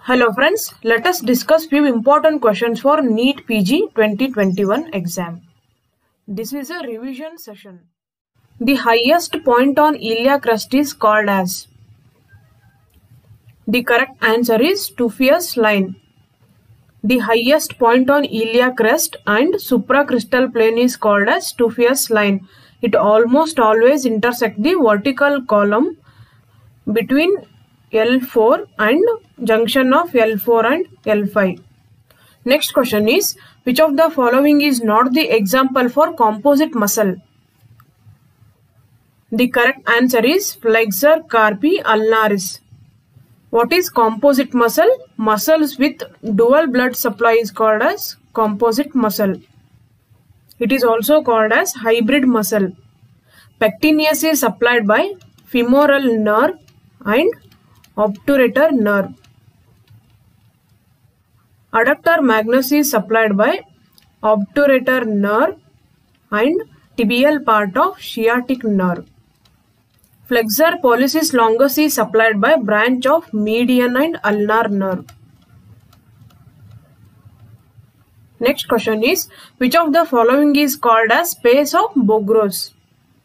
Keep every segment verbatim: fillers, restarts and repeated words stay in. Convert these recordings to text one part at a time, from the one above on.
Hello friends, let us discuss few important questions for NEET P G twenty twenty-one exam. This is a revision session. The highest point on Ilia crust is called as. The correct answer is Tophius line. The highest point on Ilia crest and supracrystal plane is called as Tophius line. It almost always intersects the vertical column between L four and junction of L four and L five. Next question is, which of the following is not the example for composite muscle? The correct answer is flexor carpi ulnaris. What is composite muscle? Muscles with dual blood supply is called as composite muscle. It is also called as hybrid muscle. Pectineus is supplied by femoral nerve and obturator nerve. Adductor magnus is supplied by obturator nerve and tibial part of sciatic nerve. Flexor pollicis longus is supplied by branch of median and ulnar nerve. Next question is, which of the following is called as space of Bogros?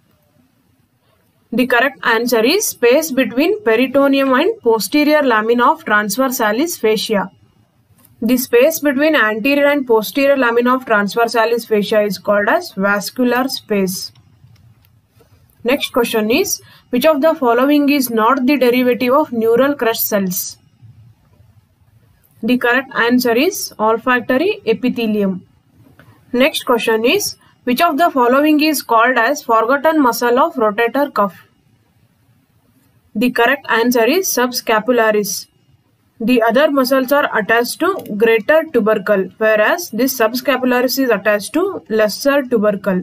The correct answer is space between peritoneum and posterior lamina of transversalis fascia. The space between anterior and posterior lamina of transversalis fascia is called as vascular space. Next question is, which of the following is not the derivative of neural crust cells? The correct answer is olfactory epithelium. Next question is, which of the following is called as forgotten muscle of rotator cuff? The correct answer is subscapularis. The other muscles are attached to greater tubercle, whereas this subscapularis is attached to lesser tubercle.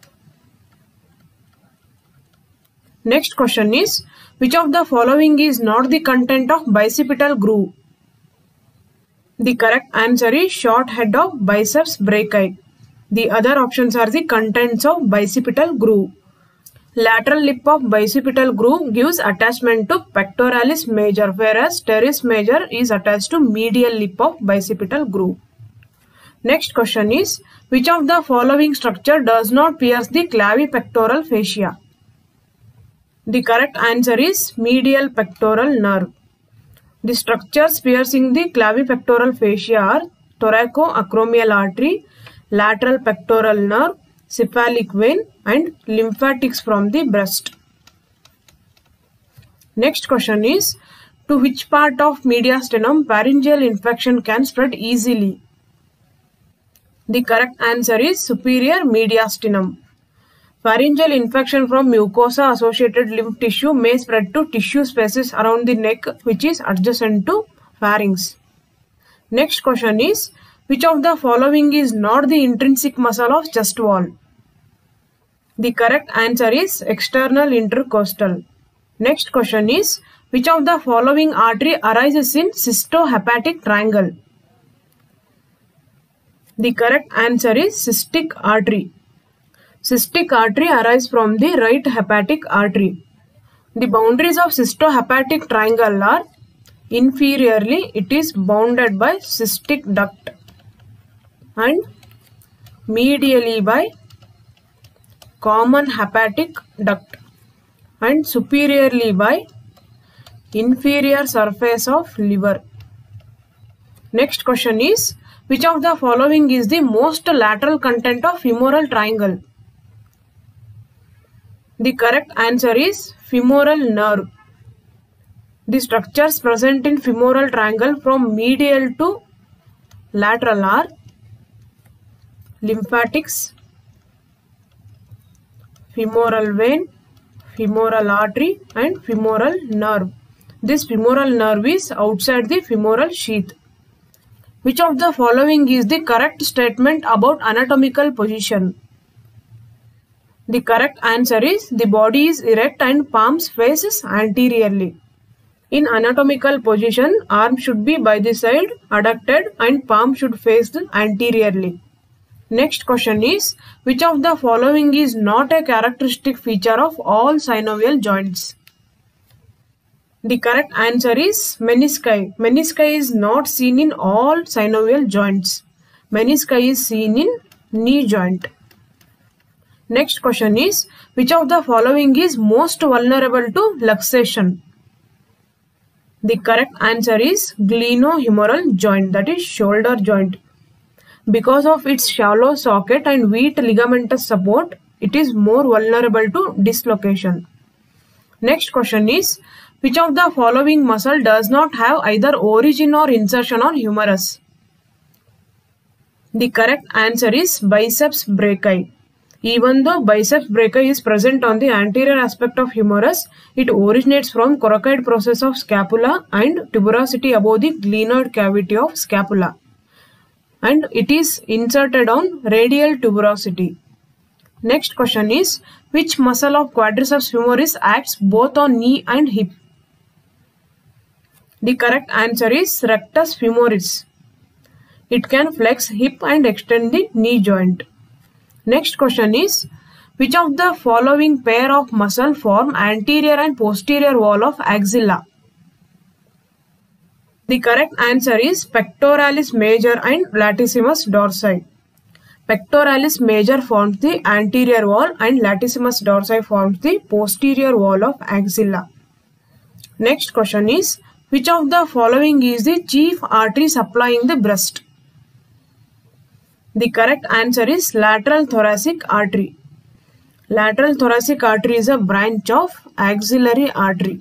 Next question is, which of the following is not the content of bicipital groove? The correct answer is short head of biceps brachii. The other options are the contents of bicipital groove. Lateral lip of bicipital groove gives attachment to pectoralis major, whereas teres major is attached to medial lip of bicipital groove. Next question is, which of the following structure does not pierce the clavipectoral fascia? The correct answer is medial pectoral nerve. The structures piercing the clavipectoral fascia are thoracoacromial artery, lateral pectoral nerve, cephalic vein and lymphatics from the breast. Next question is, to which part of mediastinum pharyngeal infection can spread easily? The correct answer is superior mediastinum. Pharyngeal infection from mucosa associated lymph tissue may spread to tissue spaces around the neck which is adjacent to pharynx. Next question is, which of the following is not the intrinsic muscle of chest wall? The correct answer is external intercostal. Next question is, which of the following artery arises in cystohepatic triangle? The correct answer is cystic artery. Cystic artery arises from the right hepatic artery. The boundaries of cystohepatic triangle are: inferiorly it is bounded by cystic duct and medially by common hepatic duct and superiorly by inferior surface of liver. Next question is, which of the following is the most lateral content of femoral triangle? The correct answer is femoral nerve. The structures present in femoral triangle from medial to lateral are lymphatics, femoral vein, femoral artery and femoral nerve. This femoral nerve is outside the femoral sheath. Which of the following is the correct statement about anatomical position? The correct answer is the body is erect and palms faces anteriorly. In anatomical position, arm should be by the side adducted and palm should face anteriorly. Next question is, which of the following is not a characteristic feature of all synovial joints? The correct answer is menisci. Menisci is not seen in all synovial joints. Menisci is seen in knee joint. Next question is, which of the following is most vulnerable to luxation? The correct answer is glenohumeral joint, that is shoulder joint. Because of its shallow socket and weak ligamentous support, it is more vulnerable to dislocation. Next question is, which of the following muscle does not have either origin or insertion on humerus? The correct answer is biceps brachii. Even though biceps brachii is present on the anterior aspect of humerus, it originates from coracoid process of scapula and tuberosity above the glenoid cavity of scapula. And it is inserted on radial tuberosity. Next question is, which muscle of quadriceps femoris acts both on knee and hip? The correct answer is rectus femoris. It can flex hip and extend the knee joint. Next question is, which of the following pair of muscle form anterior and posterior wall of axilla? The correct answer is pectoralis major and latissimus dorsi. Pectoralis major forms the anterior wall and latissimus dorsi forms the posterior wall of axilla. Next question is, which of the following is the chief artery supplying the breast? The correct answer is lateral thoracic artery. Lateral thoracic artery is a branch of axillary artery.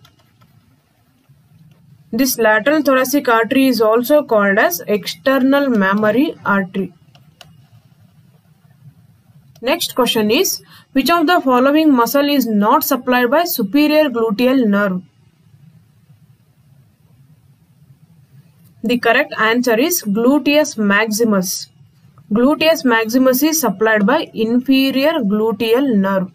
This lateral thoracic artery is also called as external mammary artery. Next question is, which of the following muscle is not supplied by superior gluteal nerve? The correct answer is gluteus maximus. Gluteus maximus is supplied by inferior gluteal nerve.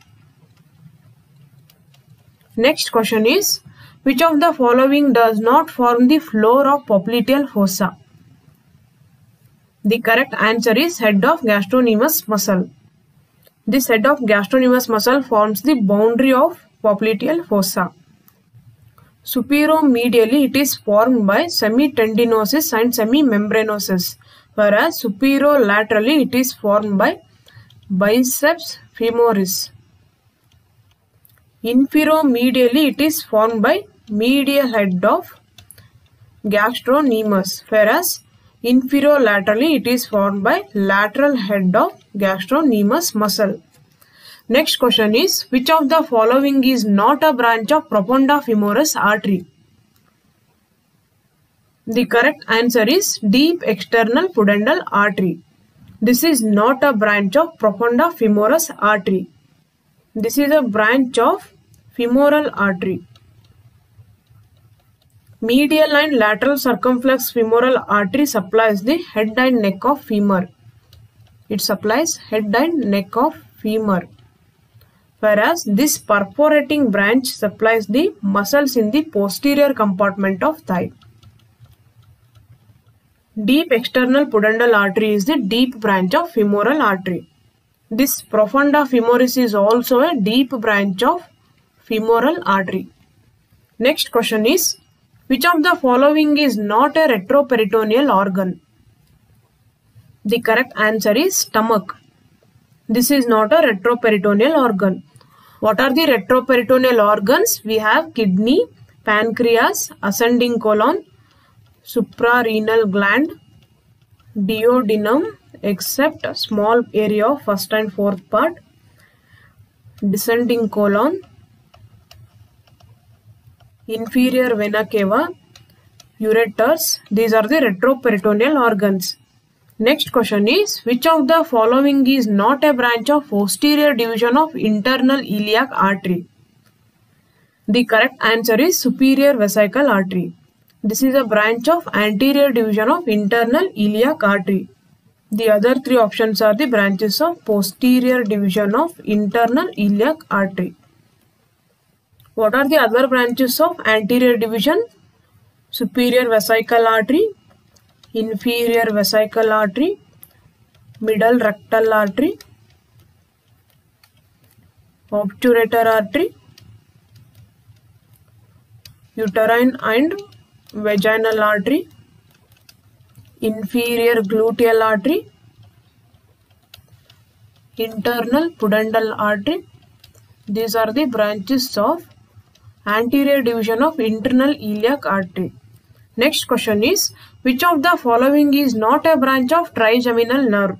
Next question is, which of the following does not form the floor of popliteal fossa? The correct answer is head of gastrocnemius muscle. This head of gastrocnemius muscle forms the boundary of popliteal fossa. Superomedially, it is formed by semitendinosus and semimembranosus, whereas superolaterally, it is formed by biceps femoris. Inferomedially, it is formed by medial head of gastrocnemius, whereas inferolaterally, it is formed by lateral head of gastrocnemius muscle. Next question is, which of the following is not a branch of profunda femoris artery? The correct answer is deep external pudendal artery. This is not a branch of profunda femoris artery. This is a branch of femoral artery. Medial and lateral circumflex femoral artery supplies the head and neck of femur. It supplies head and neck of femur. Whereas this perforating branch supplies the muscles in the posterior compartment of thigh. Deep external pudendal artery is the deep branch of femoral artery. This profunda femoris is also a deep branch of femoral artery. Next question is, which of the following is not a retroperitoneal organ? The correct answer is stomach. This is not a retroperitoneal organ. What are the retroperitoneal organs? We have kidney, pancreas, ascending colon, suprarenal gland, duodenum, except a small area of first and fourth part, descending colon, inferior vena cava, ureters. These are the retroperitoneal organs. Next question is, which of the following is not a branch of posterior division of internal iliac artery? The correct answer is superior vesical artery. This is a branch of anterior division of internal iliac artery. The other three options are the branches of posterior division of internal iliac artery. What are the other branches of anterior division? Superior vesical artery, inferior vesical artery, middle rectal artery, obturator artery, uterine and vaginal artery, inferior gluteal artery, internal pudendal artery. These are the branches of anterior division of internal iliac artery. Next question is, which of the following is not a branch of trigeminal nerve?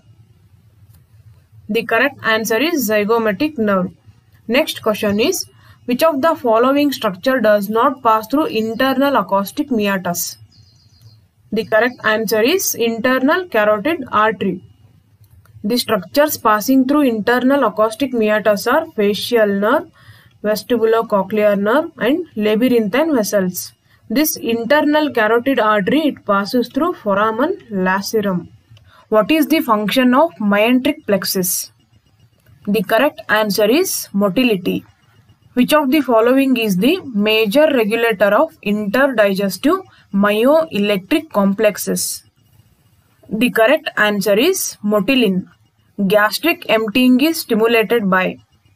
The correct answer is zygomatic nerve. Next question is, which of the following structure does not pass through internal acoustic meatus? The correct answer is internal carotid artery. The structures passing through internal acoustic meatus are facial nerve, vestibulocochlear nerve and labyrinthine vessels. This internal carotid artery, it passes through foramen lacerum. What is the function of myenteric plexus? The correct answer is motility. Which of the following is the major regulator of interdigestive myoelectric complexes? The correct answer is motilin. Gastric emptying is stimulated by.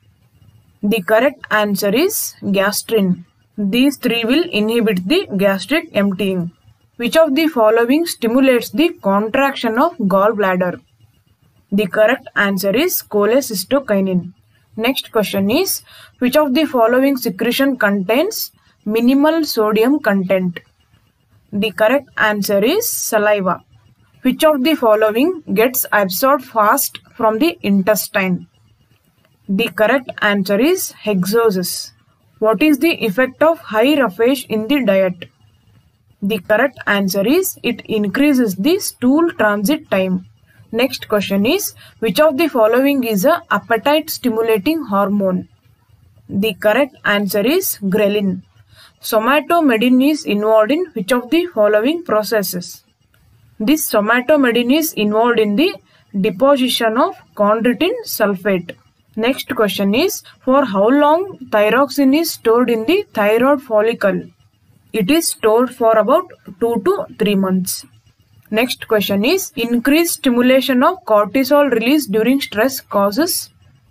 The correct answer is gastrin. These three will inhibit the gastric emptying. Which of the following stimulates the contraction of gallbladder? The correct answer is cholecystokinin. Next question is, which of the following secretion contains minimal sodium content? The correct answer is saliva. Which of the following gets absorbed fast from the intestine? The correct answer is hexosis. What is the effect of high roughage in the diet? The correct answer is it increases the stool transit time. Next question is, which of the following is a appetite stimulating hormone? The correct answer is ghrelin. Somatomedin is involved in which of the following processes? This somatomedin is involved in the deposition of chondroitin sulfate. Next question is, for how long thyroxine is stored in the thyroid follicle? It is stored for about two to three months. Next question is, increased stimulation of cortisol release during stress causes?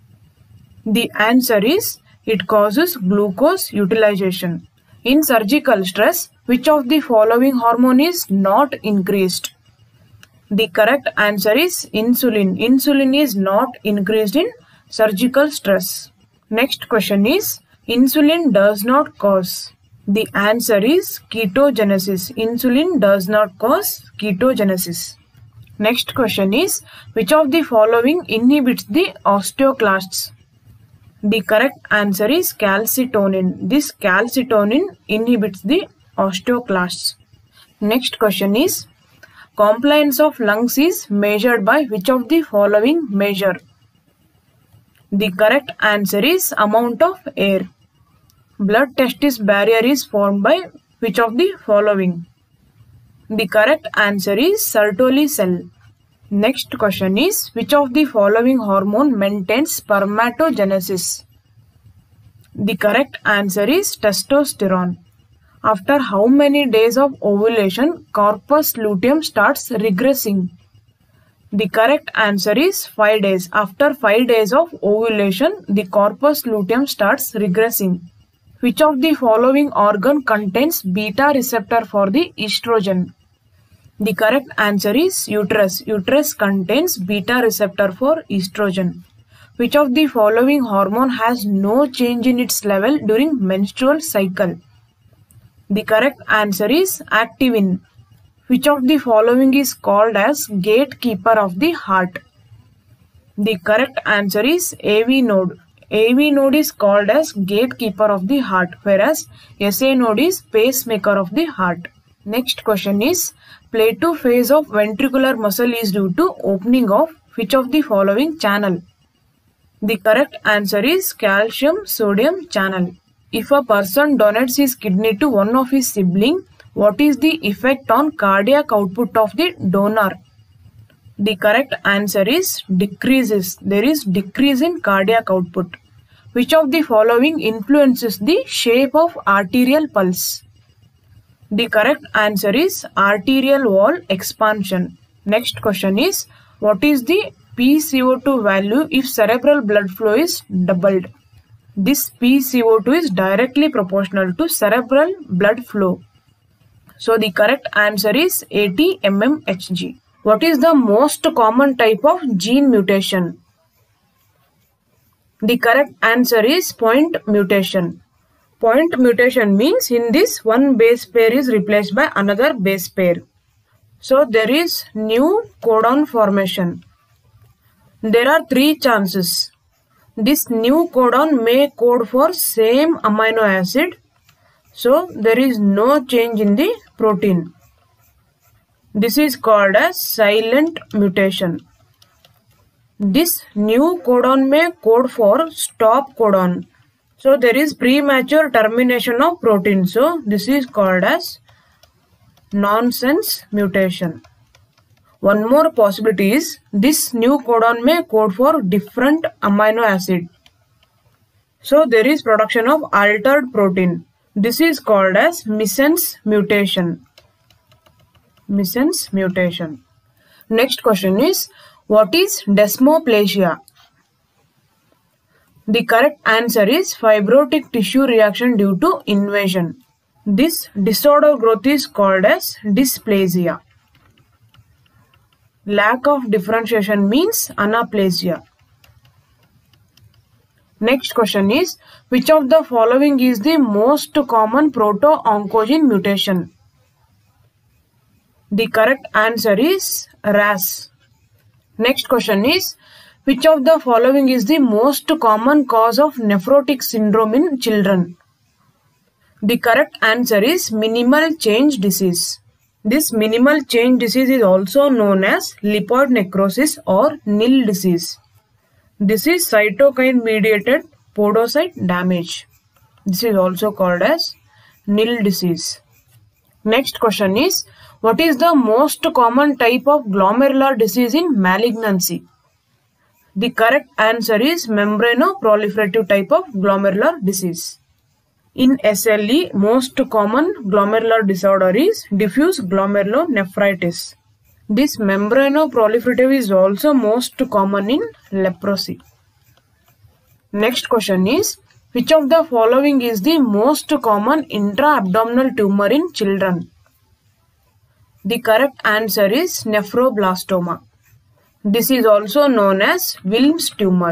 The answer is, it causes glucose utilization. In surgical stress, which of the following hormone is not increased? The correct answer is insulin. Insulin is not increased in surgical stress. Next question is, insulin does not cause. The answer is ketogenesis. Insulin does not cause ketogenesis. Next question is, which of the following inhibits the osteoclasts? The correct answer is calcitonin. This calcitonin inhibits the osteoclasts. Next question is, compliance of lungs is measured by which of the following measure? The correct answer is amount of air. Blood testis barrier is formed by which of the following? The correct answer is Sertoli cell. Next question is, which of the following hormone maintains spermatogenesis? The correct answer is testosterone. After how many days of ovulation corpus luteum starts regressing? The correct answer is five days. After five days of ovulation, the corpus luteum starts regressing. Which of the following organ contains beta receptor for the estrogen? The correct answer is uterus. Uterus contains beta receptor for estrogen. Which of the following hormone has no change in its level during menstrual cycle? The correct answer is activin. Which of the following is called as gatekeeper of the heart? The correct answer is A V node. A V node is called as gatekeeper of the heart, whereas S A node is pacemaker of the heart. Next question is, plateau phase of ventricular muscle is due to opening of which of the following channel? The correct answer is calcium-sodium channel. If a person donates his kidney to one of his siblings, what is the effect on cardiac output of the donor? The correct answer is decreases. There is decrease in cardiac output. Which of the following influences the shape of arterial pulse? The correct answer is arterial wall expansion. Next question is, what is the P C O two value if cerebral blood flow is doubled? This P C O two is directly proportional to cerebral blood flow. So the correct answer is eighty millimeters per Hg. What is the most common type of gene mutation? The correct answer is point mutation. Point mutation means in this one base pair is replaced by another base pair. So there is new codon formation. There are three chances. This new codon may code for same amino acid. So there is no change in the protein. This is called as silent mutation. This new codon may code for stop codon. So there is premature termination of protein. So this is called as nonsense mutation. One more possibility is this new codon may code for different amino acid. So there is production of altered protein. This is called as missense mutation. Missense mutation. Next question is, what is desmoplasia? The correct answer is fibrotic tissue reaction due to invasion. This disorder growth is called as dysplasia. Lack of differentiation means anaplasia. Next question is, which of the following is the most common proto-oncogene mutation? The correct answer is R A S. Next question is, which of the following is the most common cause of nephrotic syndrome in children? The correct answer is minimal change disease. This minimal change disease is also known as lipoid necrosis or N I L disease. This is cytokine mediated podocyte damage. This is also called as N I L disease. Next question is, what is the most common type of glomerular disease in malignancy? The correct answer is membranoproliferative type of glomerular disease. In S L E, most common glomerular disorder is diffuse glomerulonephritis. This membranoproliferative is also most common in leprosy. Next question is, which of the following is the most common intra-abdominal tumor in children? The correct answer is nephroblastoma. This is also known as Wilms tumor.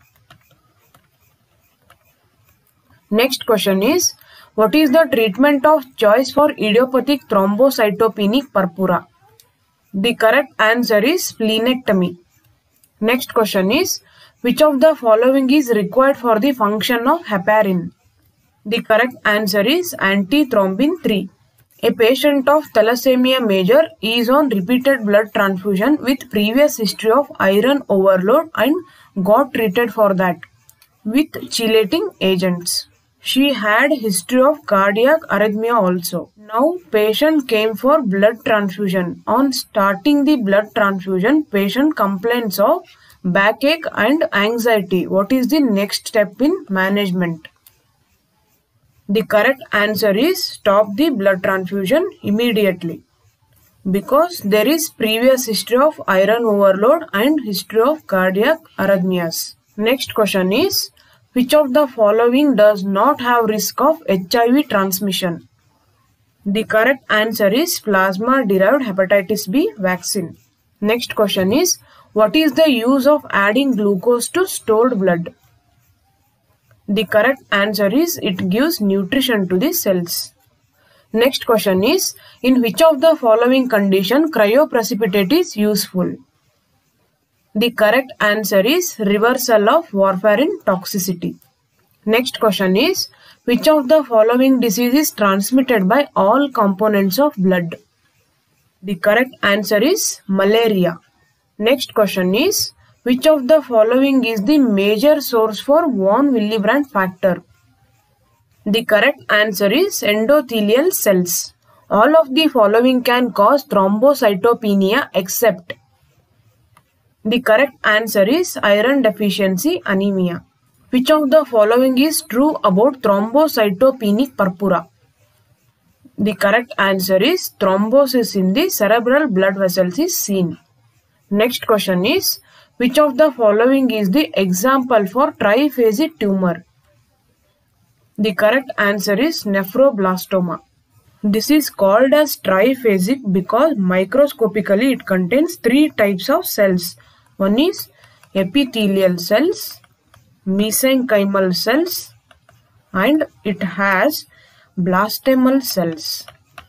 Next question is, what is the treatment of choice for idiopathic thrombocytopenic purpura? The correct answer is splenectomy. Next question is, which of the following is required for the function of heparin? The correct answer is antithrombin three. A patient of thalassemia major is on repeated blood transfusion with previous history of iron overload and got treated for that with chelating agents. She had history of cardiac arrhythmia also. Now patient came for blood transfusion. On starting the blood transfusion, patient complains of backache and anxiety. What is the next step in management? The correct answer is stop the blood transfusion immediately, because there is previous history of iron overload and history of cardiac arrhythmias. Next question is, which of the following does not have risk of H I V transmission? The correct answer is plasma-derived hepatitis B vaccine. Next question is, what is the use of adding glucose to stored blood? The correct answer is it gives nutrition to the cells. Next question is, in which of the following condition cryoprecipitate is useful? The correct answer is reversal of warfarin toxicity. Next question is, which of the following disease is transmitted by all components of blood? The correct answer is malaria. Next question is, which of the following is the major source for von Willebrand factor? The correct answer is endothelial cells. All of the following can cause thrombocytopenia except. The correct answer is iron deficiency anemia. Which of the following is true about thrombocytopenic purpura? The correct answer is thrombosis in the cerebral blood vessels is seen. Next question is, which of the following is the example for triphasic tumor? The correct answer is nephroblastoma. This is called as triphasic because microscopically it contains three types of cells. One is epithelial cells, mesenchymal cells, and it has blastemal cells.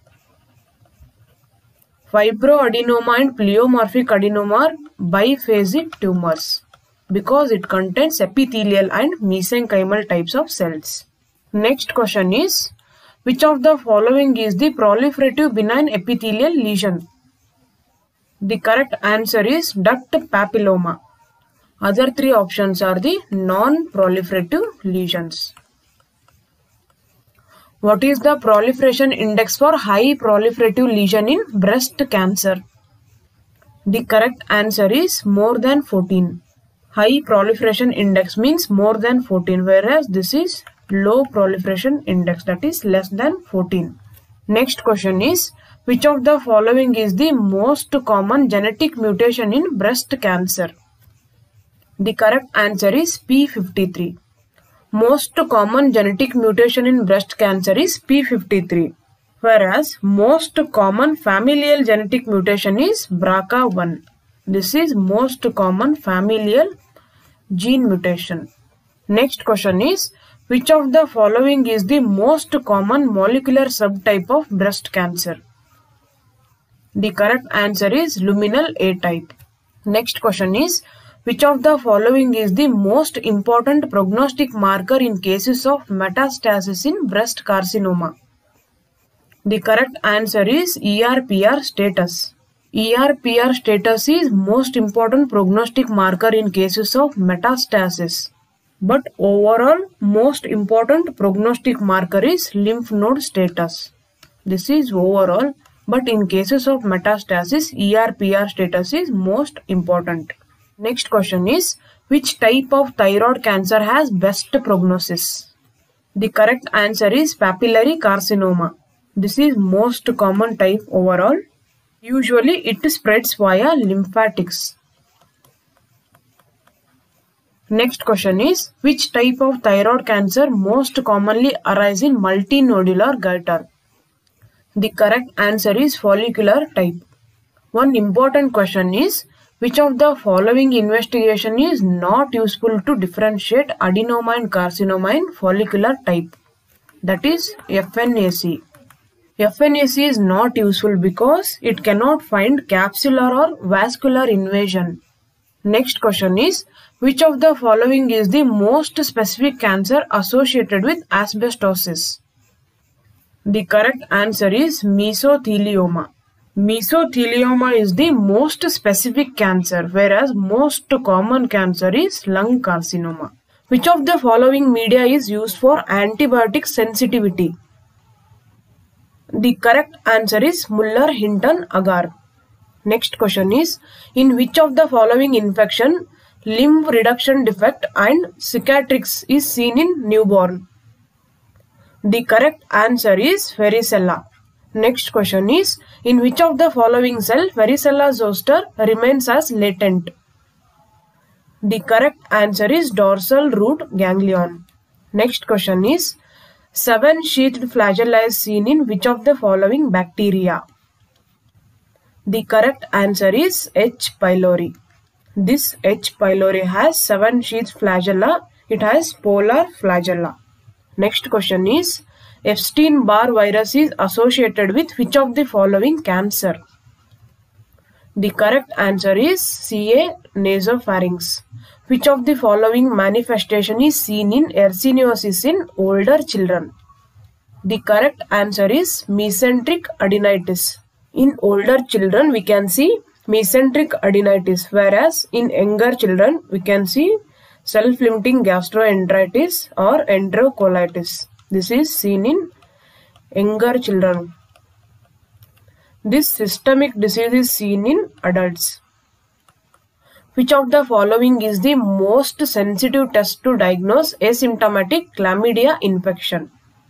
Fibroadenoma and pleomorphic adenoma are biphasic tumors because it contains epithelial and mesenchymal types of cells. Next question is, which of the following is the proliferative benign epithelial lesion? The correct answer is duct papilloma. Other three options are the non-proliferative lesions. What is the proliferation index for high proliferative lesion in breast cancer? The correct answer is more than fourteen. High proliferation index means more than fourteen, whereas this is low proliferation index, that is less than fourteen. Next question is, which of the following is the most common genetic mutation in breast cancer? The correct answer is P fifty-three. Most common genetic mutation in breast cancer is P fifty-three, whereas most common familial genetic mutation is B R C A one. This is most common familial gene mutation. Next question is, which of the following is the most common molecular subtype of breast cancer? The correct answer is luminal A type. Next question is, which of the following is the most important prognostic marker in cases of metastasis in breast carcinoma? The correct answer is E R P R status. E R P R status is most important prognostic marker in cases of metastasis. But overall, most important prognostic marker is lymph node status. This is overall, but in cases of metastasis, E R P R status is most important. Next question is, which type of thyroid cancer has best prognosis? The correct answer is papillary carcinoma. This is most common type overall. Usually it spreads via lymphatics. Next question is, which type of thyroid cancer most commonly arise in multinodular goiter? The correct answer is follicular type. One important question is, which of the following investigation is not useful to differentiate adenoma and carcinoma in follicular type? That is F N A C. F N A C is not useful because it cannot find capsular or vascular invasion. Next question is, which of the following is the most specific cancer associated with asbestosis? The correct answer is mesothelioma. Mesothelioma is the most specific cancer, whereas most common cancer is lung carcinoma. Which of the following media is used for antibiotic sensitivity? The correct answer is Muller-Hinton agar. Next question is, in which of the following infection limb reduction defect and cicatrix is seen in newborn? The correct answer is varicella. Next question is, in which of the following cell varicella zoster remains as latent? The correct answer is dorsal root ganglion. Next question is, seven sheathed flagella is seen in which of the following bacteria? The correct answer is H. pylori. This H. pylori has seven sheathed flagella. It has polar flagella. Next question is, Epstein-Barr virus is associated with which of the following cancer? The correct answer is C A nasopharynx. Which of the following manifestation is seen in yersiniosis in older children? The correct answer is mesenteric adenitis. In older children we can see mesenteric adenitis, whereas in younger children we can see self-limiting gastroenteritis or enterocolitis. This is seen in younger children. This systemic disease is seen in adults. Which of the following is the most sensitive test to diagnose asymptomatic chlamydia infection?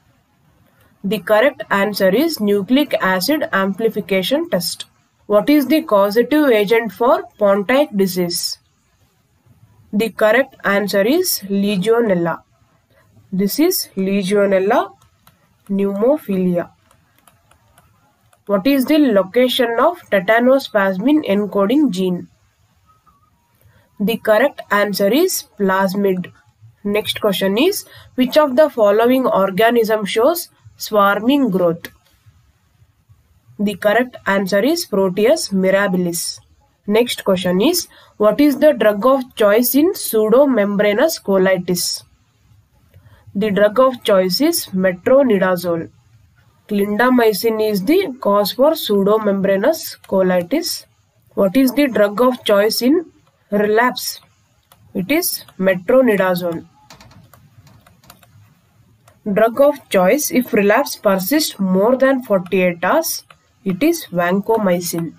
The correct answer is nucleic acid amplification test. What is the causative agent for Pontic disease? The correct answer is Legionella. This is Legionella pneumophilia. What is the location of tetanospasmin encoding gene? The correct answer is plasmid. Next question is, which of the following organism shows swarming growth? The correct answer is Proteus mirabilis. Next question is, what is the drug of choice in pseudomembranous colitis? The drug of choice is metronidazole. Clindamycin is the cause for pseudomembranous colitis. What is the drug of choice in relapse? It is metronidazole. Drug of choice if relapse persists more than forty-eight hours, it is vancomycin.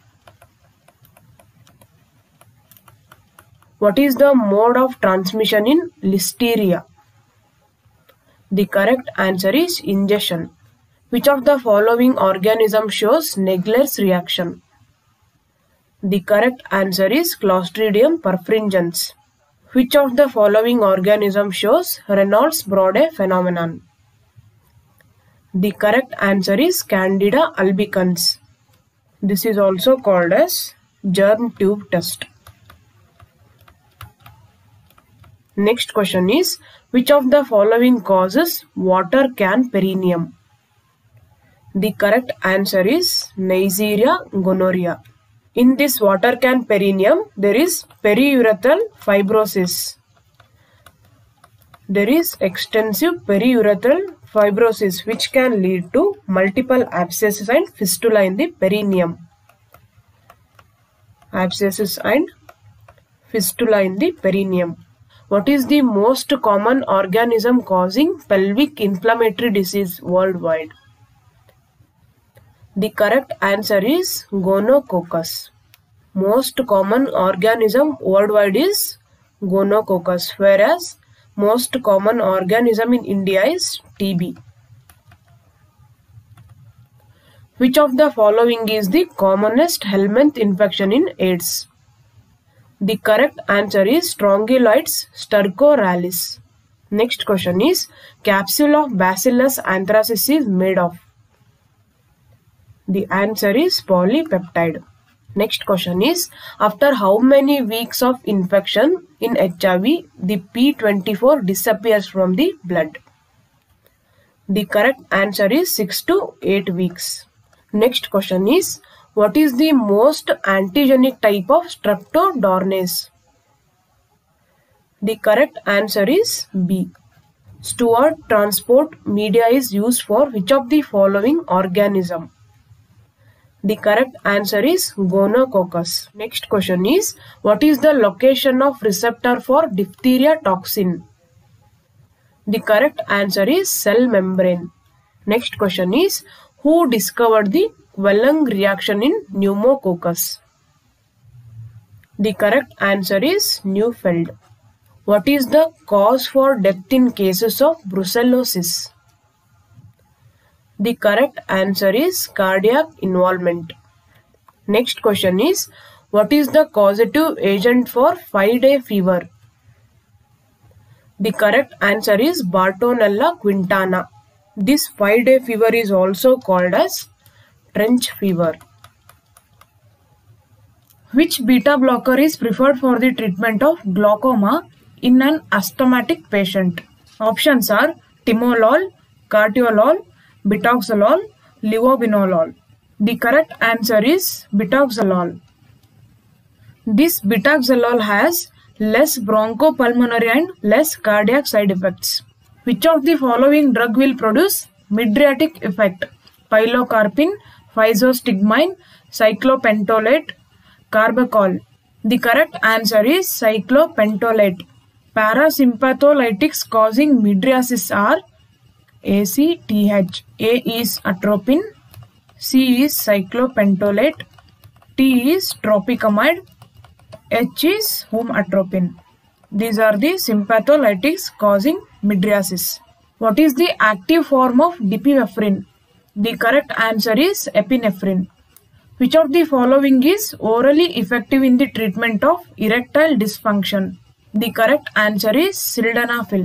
What is the mode of transmission in listeria? The correct answer is ingestion. Which of the following organism shows Naegler's reaction? The correct answer is Clostridium perfringens. Which of the following organism shows Reynolds-Brode phenomenon? The correct answer is Candida albicans. This is also called as germ tube test. Next question is, which of the following causes water can perineum? The correct answer is Neisseria gonorrhea. In this water can perineum, there is periurethral fibrosis. There is extensive periurethral fibrosis which can lead to multiple abscesses and fistula in the perineum. Abscesses and fistula in the perineum. What is the most common organism causing pelvic inflammatory disease worldwide? The correct answer is gonococcus. Most common organism worldwide is gonococcus, whereas most common organism in India is T B. Which of the following is the commonest helminth infection in AIDS? The correct answer is Strongyloides stercoralis. Next question is, capsule of Bacillus anthracis is made of? The answer is polypeptide. Next question is, after how many weeks of infection in H I V, the P twenty-four disappears from the blood? The correct answer is six to eight weeks. Next question is, what is the most antigenic type of streptodornase? The correct answer is B. Stewart transport media is used for which of the following organism? The correct answer is gonococcus. Next question is, what is the location of receptor for diphtheria toxin? The correct answer is cell membrane. Next question is, who discovered the Quellung reaction in pneumococcus? The correct answer is Neufeld. What is the cause for death in cases of brucellosis? The correct answer is cardiac involvement. Next question is, what is the causative agent for five-day fever? The correct answer is Bartonella quintana. This five-day fever is also called as trench fever. Which beta blocker is preferred for the treatment of glaucoma in an asthmatic patient? Options are timolol, cartiolol, bitoxolol, levobinolol. The correct answer is bitoxolol. This bitoxolol has less bronchopulmonary and less cardiac side effects. Which of the following drug will produce mydriatic effect? Pilocarpine, physostigmine, cyclopentolate, carbachol. The correct answer is cyclopentolate. Parasympatholytics causing mydriasis are A C T H. A is atropine, C is cyclopentolate, T is tropicamide, H is humatropine. These are the sympatholytics causing mydriasis. What is the active form of dipivefrin? The correct answer is epinephrine. Which of the following is orally effective in the treatment of erectile dysfunction? The correct answer is sildenafil.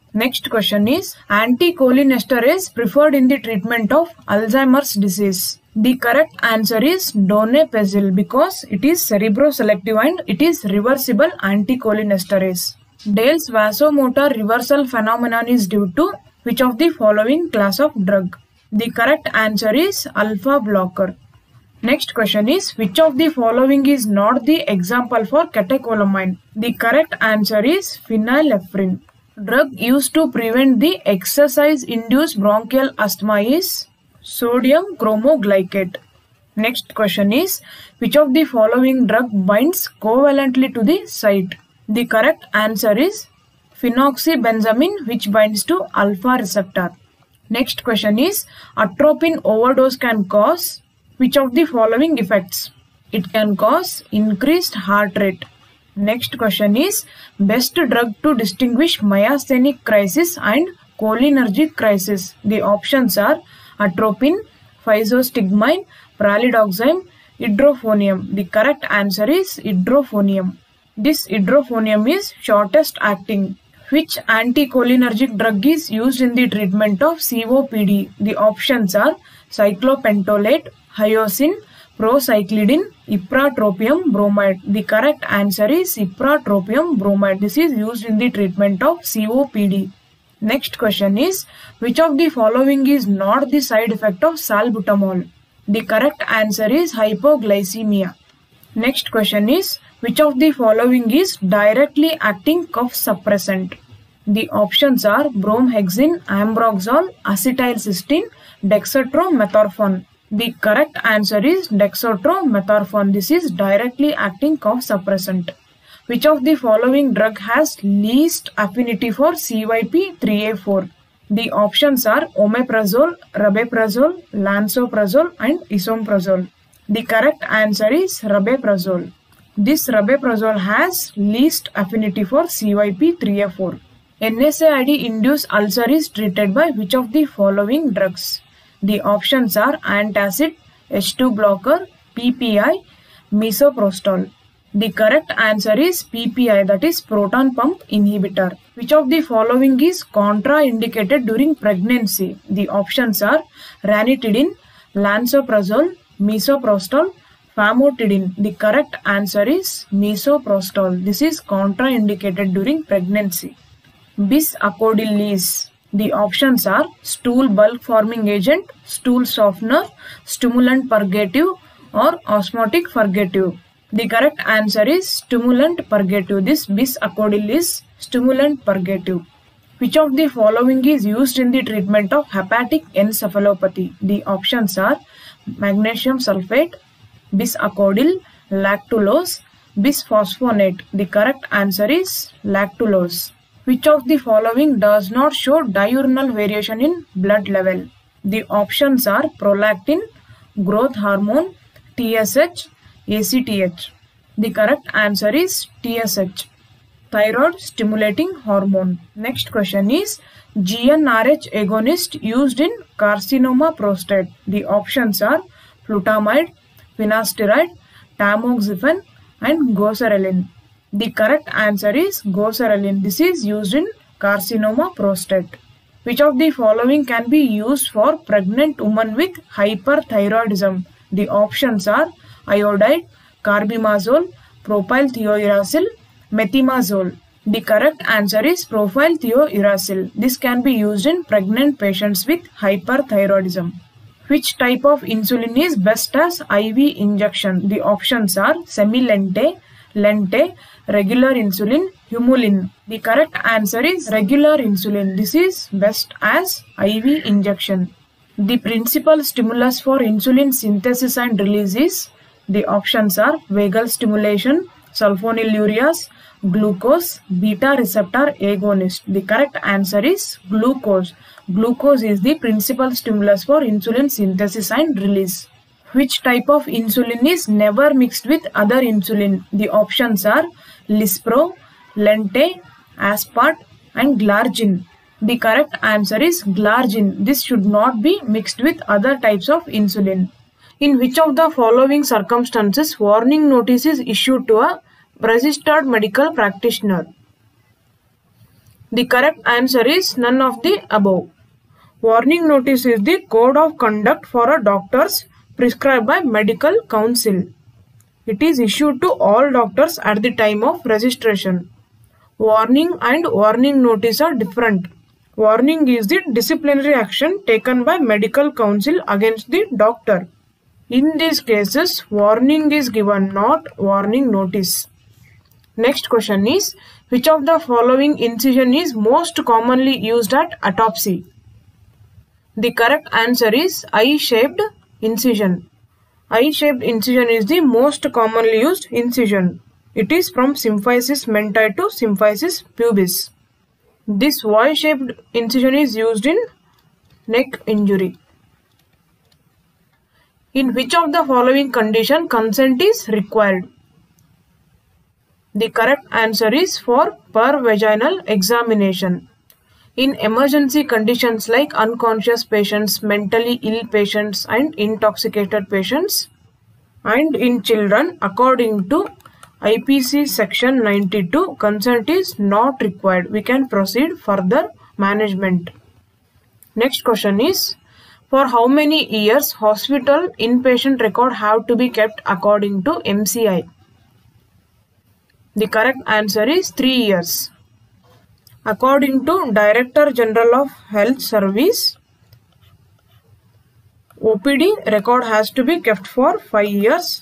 Next question is anticholinesterase preferred in the treatment of Alzheimer's disease. The correct answer is donepezil because it is cerebroselective and it is reversible anticholinesterase. Dale's vasomotor reversal phenomenon is due to which of the following class of drug? The correct answer is alpha blocker. Next question is which of the following is not the example for catecholamine? The correct answer is phenylephrine. Drug used to prevent the exercise-induced bronchial asthma is sodium chromoglycate. Next question is which of the following drug binds covalently to the site? The correct answer is phenoxybenzamine, which binds to alpha receptor. Next question is atropine overdose can cause which of the following effects? It can cause increased heart rate. Next question is best drug to distinguish myasthenic crisis and cholinergic crisis. The options are atropine, physostigmine, pralidoxime, idrophonium. The correct answer is idrophonium. This idrophonium is shortest acting. Which anticholinergic drug is used in the treatment of C O P D? The options are cyclopentolate, hyoscine, procyclidine, ipratropium bromide. The correct answer is ipratropium bromide. This is used in the treatment of C O P D. Next question is which of the following is not the side effect of salbutamol? The correct answer is hypoglycemia. Next question is which of the following is directly acting cough suppressant? The options are bromhexine, ambroxol, acetylcysteine, dextromethorphan. The correct answer is dextromethorphan. This is directly acting cough suppressant. Which of the following drug has least affinity for C Y P three A four? The options are omeprazole, rabeprazole, lansoprazole and esomeprazole. The correct answer is rabeprazole. This rabeprazole has least affinity for C Y P three A four. N SAID-induced ulcer is treated by which of the following drugs? The options are antacid, H two blocker, P P I, misoprostol. The correct answer is P P I, that is proton pump inhibitor. Which of the following is contraindicated during pregnancy? The options are ranitidine, lansoprazole, misoprostol, famotidine. The correct answer is misoprostol. This is contraindicated during pregnancy. Bis-acodylase. The options are stool bulk forming agent, stool softener, stimulant purgative or osmotic purgative. The correct answer is stimulant purgative. This bis-acodylase is stimulant purgative. Which of the following is used in the treatment of hepatic encephalopathy? The options are magnesium sulfate, bis-acodyl, lactulose, bisphosphonate. The correct answer is lactulose. Which of the following does not show diurnal variation in blood level? The options are prolactin, growth hormone, T S H, A C T H. The correct answer is T S H, thyroid stimulating hormone. Next question is G n R H agonist used in carcinoma prostate. The options are flutamide, finasteride, tamoxifen and goserelin. The correct answer is goserelin. This is used in carcinoma prostate. Which of the following can be used for pregnant women with hyperthyroidism? The options are iodide, carbimazole, propylthiouracil, methimazole. The correct answer is propylthiouracil. This can be used in pregnant patients with hyperthyroidism. Which type of insulin is best as I V injection? The options are semi-lente, lente, regular insulin, humulin. The correct answer is regular insulin. This is best as I V injection. The principal stimulus for insulin synthesis and release is, the options are vagal stimulation, sulfonylureas, glucose, beta receptor agonist. The correct answer is glucose. Glucose is the principal stimulus for insulin synthesis and release. Which type of insulin is never mixed with other insulin? The options are Lispro, Lente, Aspart and Glargine. The correct answer is Glargine. This should not be mixed with other types of insulin. In which of the following circumstances warning notice is issued to a registered medical practitioner? The correct answer is none of the above. Warning notice is the code of conduct for a doctors prescribed by medical council. It is issued to all doctors at the time of registration. Warning and warning notice are different. Warning is the disciplinary action taken by medical council against the doctor. In these cases, warning is given, not warning notice. Next question is, which of the following incision is most commonly used at autopsy? The correct answer is eye-shaped incision. Eye-shaped incision is the most commonly used incision. It is from symphysis menti to symphysis pubis. This Y-shaped incision is used in neck injury. In which of the following condition consent is required? The correct answer is for per vaginal examination. In emergency conditions like unconscious patients, mentally ill patients and intoxicated patients, and in children, according to I P C section ninety-two, consent is not required. We can proceed further management. Next question is, for how many years hospital inpatient record have to be kept according to M C I? The correct answer is three years. According to Director General of Health Service, O P D record has to be kept for five years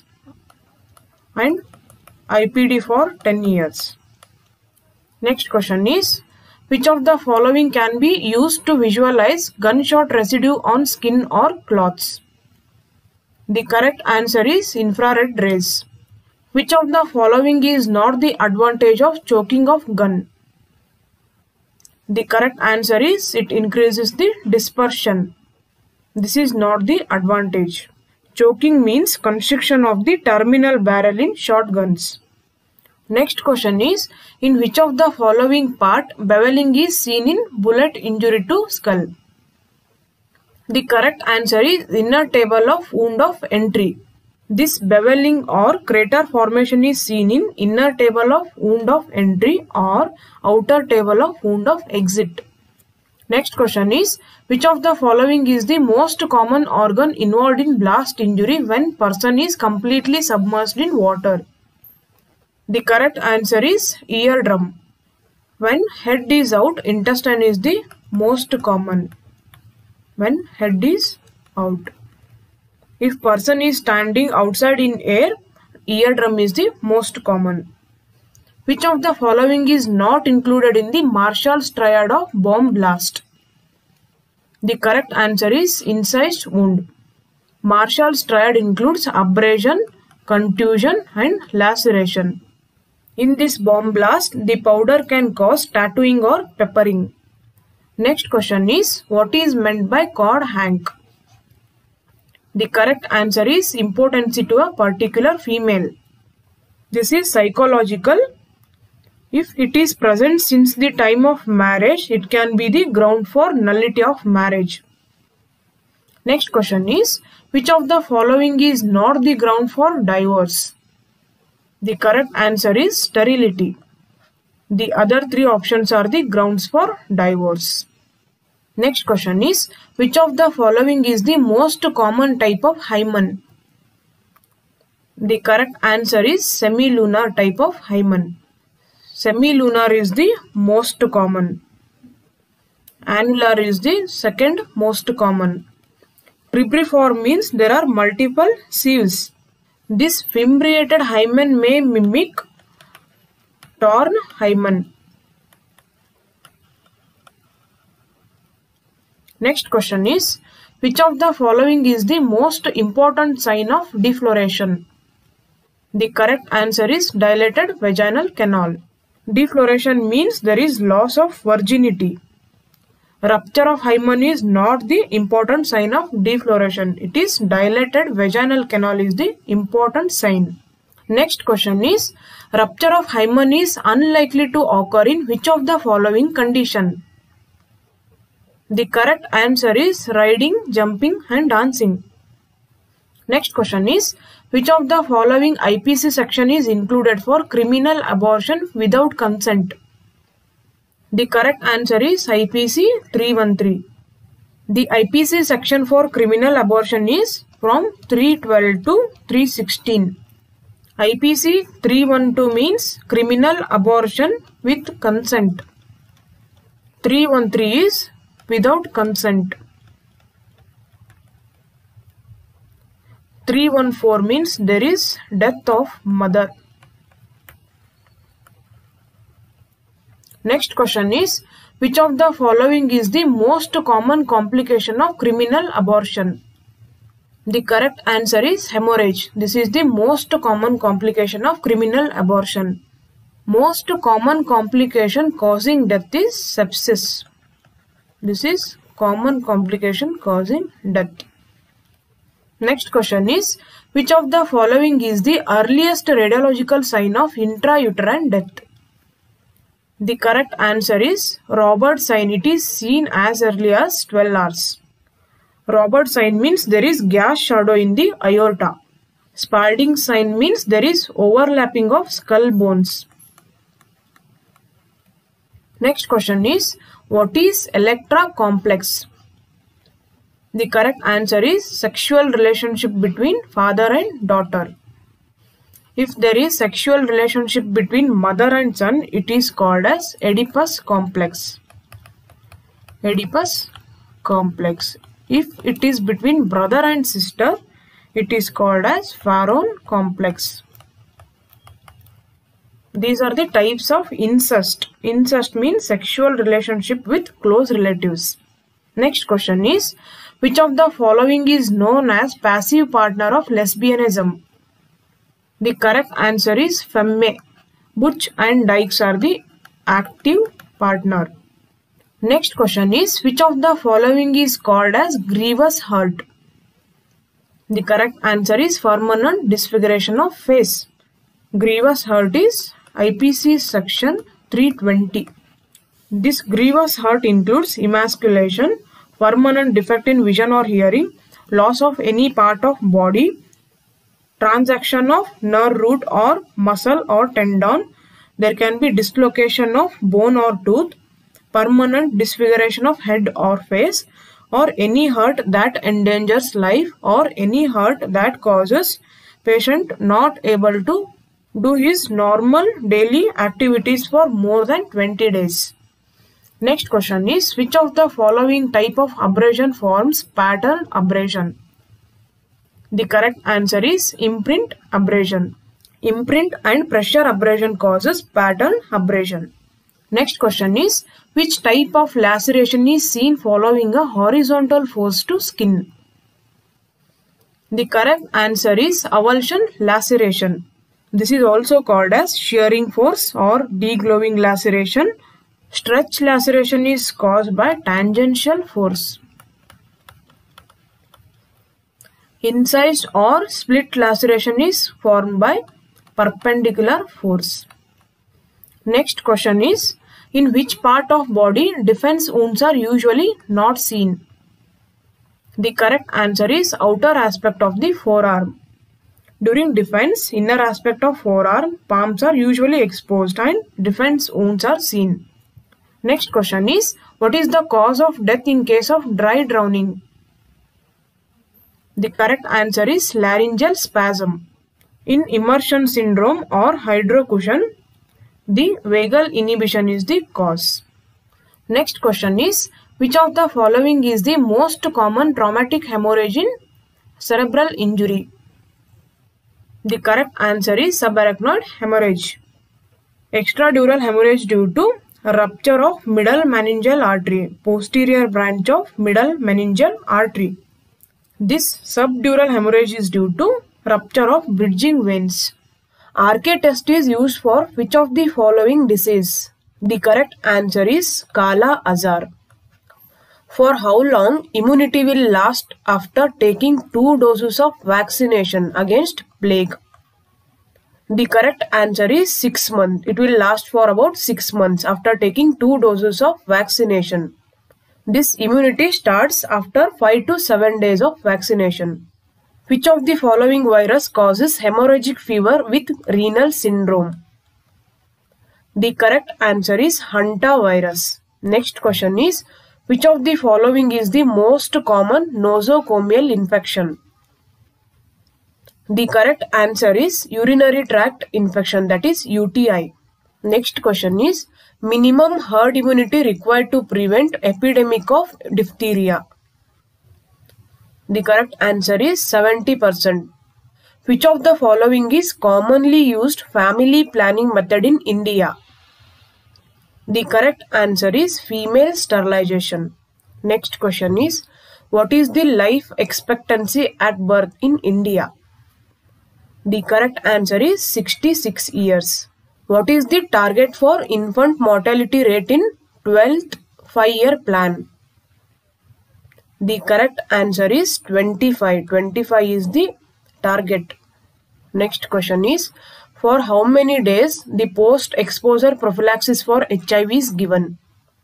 and I P D for ten years. Next question is, which of the following can be used to visualize gunshot residue on skin or cloths? The correct answer is infrared rays. Which of the following is not the advantage of choking of gun? The correct answer is it increases the dispersion. This is not the advantage. Choking means constriction of the terminal barrel in shotguns. Next question is, in which of the following part beveling is seen in bullet injury to skull? The correct answer is inner table of wound of entry. This beveling or crater formation is seen in inner table of wound of entry or outer table of wound of exit. Next question is, which of the following is the most common organ involved in blast injury when person is completely submerged in water? The correct answer is eardrum. When head is out, intestine is the most common. When head is out. If person is standing outside in air, eardrum is the most common. Which of the following is not included in the Marshall's triad of bomb blast? The correct answer is incised wound. Marshall's triad includes abrasion, contusion and laceration. In this bomb blast, the powder can cause tattooing or peppering. Next question is, what is meant by cod hank? The correct answer is impotency to a particular female. This is psychological. If it is present since the time of marriage, it can be the ground for nullity of marriage. Next question is, which of the following is not the ground for divorce? The correct answer is sterility. The other three options are the grounds for divorce. Next question is, which of the following is the most common type of hymen? The correct answer is semilunar type of hymen. Semilunar is the most common. Annular is the second most common. Cribriform means there are multiple sieves. This fimbriated hymen may mimic torn hymen. Next question is, which of the following is the most important sign of defloration? The correct answer is dilated vaginal canal. Defloration means there is loss of virginity. Rupture of hymen is not the important sign of defloration. It is dilated vaginal canal is the important sign. Next question is, rupture of hymen is unlikely to occur in which of the following condition? The correct answer is riding, jumping and dancing. Next question is, which of the following I P C section is included for criminal abortion without consent? The correct answer is I P C three thirteen. The I P C section for criminal abortion is from three twelve to three sixteen. I P C three twelve means criminal abortion with consent. three thirteen is without consent. three fourteen means there is death of mother. Next question is, which of the following is the most common complication of criminal abortion? The correct answer is hemorrhage. This is the most common complication of criminal abortion. Most common complication causing death is sepsis. This is common complication causing death. Next question is, which of the following is the earliest radiological sign of intrauterine death? The correct answer is Roberts sign. It is seen as early as twelve hours. Roberts sign means there is gas shadow in the aorta. Spalding sign means there is overlapping of skull bones. Next question is, what is Electra complex? The correct answer is sexual relationship between father and daughter. If there is sexual relationship between mother and son, it is called as Oedipus complex. Oedipus complex. If it is between brother and sister, it is called as Pharaon complex. These are the types of incest. Incest means sexual relationship with close relatives. Next question is, which of the following is known as passive partner of lesbianism? The correct answer is femme. Butch and Dykes are the active partner. Next question is, which of the following is called as grievous hurt? The correct answer is permanent disfiguration of face. Grievous hurt is I P C section three twenty. This grievous hurt includes emasculation, permanent defect in vision or hearing, loss of any part of body, transaction of nerve root or muscle or tendon. There can be dislocation of bone or tooth, permanent disfiguration of head or face, or any hurt that endangers life, or any hurt that causes patient not able to do his normal daily activities for more than twenty days. Next question is, which of the following type of abrasion forms pattern abrasion? The correct answer is imprint abrasion. Imprint and pressure abrasion causes pattern abrasion. Next question is, which type of laceration is seen following a horizontal force to skin? The correct answer is avulsion laceration. This is also called as shearing force or deglowing laceration. Stretch laceration is caused by tangential force. Incised or split laceration is formed by perpendicular force. Next question is, in which part of body defense wounds are usually not seen? The correct answer is outer aspect of the forearm. During defense, inner aspect of forearm, palms are usually exposed and defense wounds are seen. Next question is, what is the cause of death in case of dry drowning? The correct answer is laryngeal spasm. In immersion syndrome or hydrocushion, the vagal inhibition is the cause. Next question is, which of the following is the most common traumatic hemorrhage in cerebral injury? The correct answer is subarachnoid hemorrhage. Extradural hemorrhage due to rupture of middle meningeal artery, posterior branch of middle meningeal artery. This subdural hemorrhage is due to rupture of bridging veins. R K test is used for which of the following disease? The correct answer is Kala Azar. For how long immunity will last after taking two doses of vaccination against plague? The correct answer is six months. It will last for about six months after taking two doses of vaccination. This immunity starts after five to seven days of vaccination. Which of the following virus causes hemorrhagic fever with renal syndrome? The correct answer is hantavirus. Next question is, which of the following is the most common nosocomial infection? The correct answer is urinary tract infection, that is U T I. Next question is, minimum herd immunity required to prevent epidemic of diphtheria. The correct answer is seventy percent. Which of the following is commonly used family planning method in India? The correct answer is female sterilization. Next question is, what is the life expectancy at birth in India? The correct answer is sixty-six years. What is the target for infant mortality rate in twelfth five-year plan? The correct answer is twenty-five. twenty-five is the target. Next question is, for how many days the post-exposure prophylaxis for H I V is given?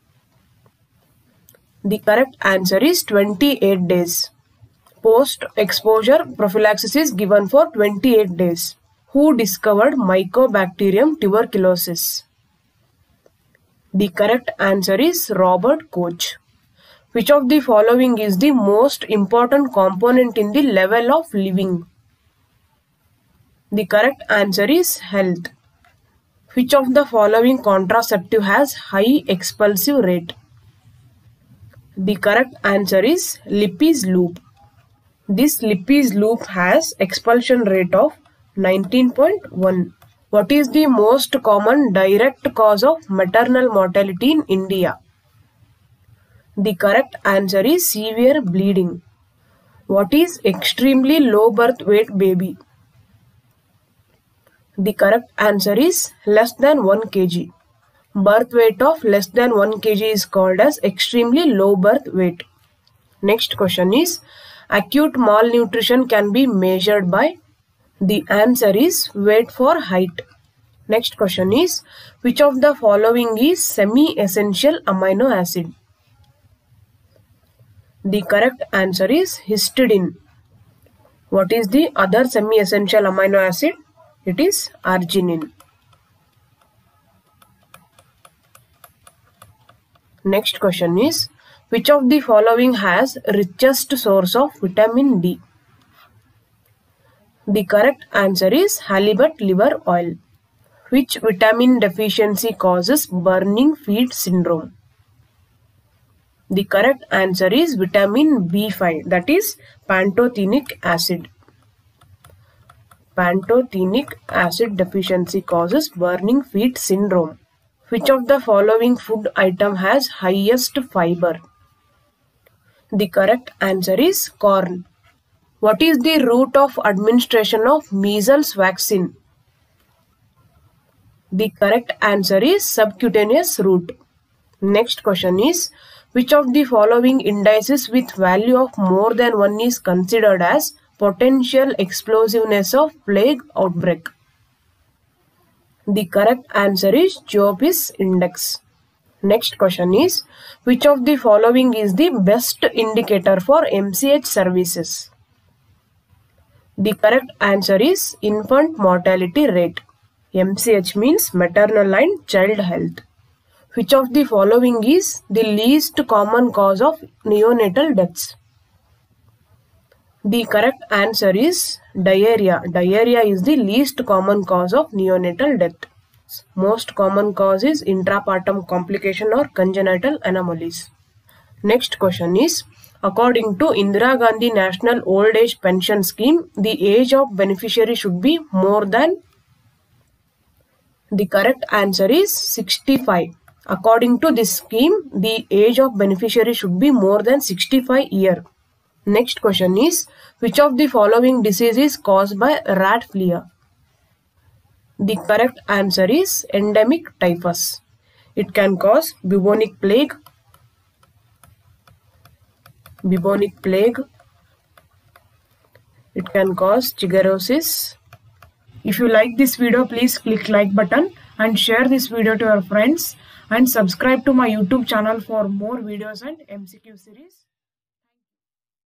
The correct answer is twenty-eight days. Post-exposure prophylaxis is given for twenty-eight days. Who discovered Mycobacterium tuberculosis? The correct answer is Robert Koch. Which of the following is the most important component in the level of living? The correct answer is health. Which of the following contraceptive has high expulsive rate? The correct answer is Lippes loop. This Lippes loop has expulsion rate of nineteen point one. What is the most common direct cause of maternal mortality in India? The correct answer is severe bleeding. What is extremely low birth weight baby? The correct answer is less than one kilogram. Birth weight of less than one kilogram is called as extremely low birth weight. Next question is, acute malnutrition can be measured by? The answer is weight for height. Next question is, which of the following is semi-essential amino acid? The correct answer is histidine. What is the other semi-essential amino acid? It is arginine. Next question is, which of the following has richest source of vitamin D? The correct answer is halibut liver oil. Which vitamin deficiency causes burning feet syndrome? The correct answer is vitamin B five, that is pantothenic acid. Pantothenic acid deficiency causes burning feet syndrome. Which of the following food item has highest fiber? The correct answer is corn. What is the route of administration of measles vaccine? The correct answer is subcutaneous route. Next question is, which of the following indices with value of more than one is considered as potential explosiveness of plague outbreak? The correct answer is Chiopis index. Next question is, which of the following is the best indicator for M C H services? The correct answer is infant mortality rate. M C H means maternal and child health. Which of the following is the least common cause of neonatal deaths? The correct answer is diarrhea. Diarrhea is the least common cause of neonatal death. Most common cause is intrapartum complication or congenital anomalies. Next question is, according to Indira Gandhi National Old Age Pension Scheme, the age of beneficiary should be more than? The correct answer is sixty-five. According to this scheme, the age of beneficiary should be more than sixty-five years. Next question is, which of the following disease is caused by rat flea? The correct answer is endemic typhus. It can cause bubonic plague, bubonic plague. It can cause chiggerosis. If you like this video, please click like button and share this video to your friends, and subscribe to my YouTube channel for more videos and M C Q series.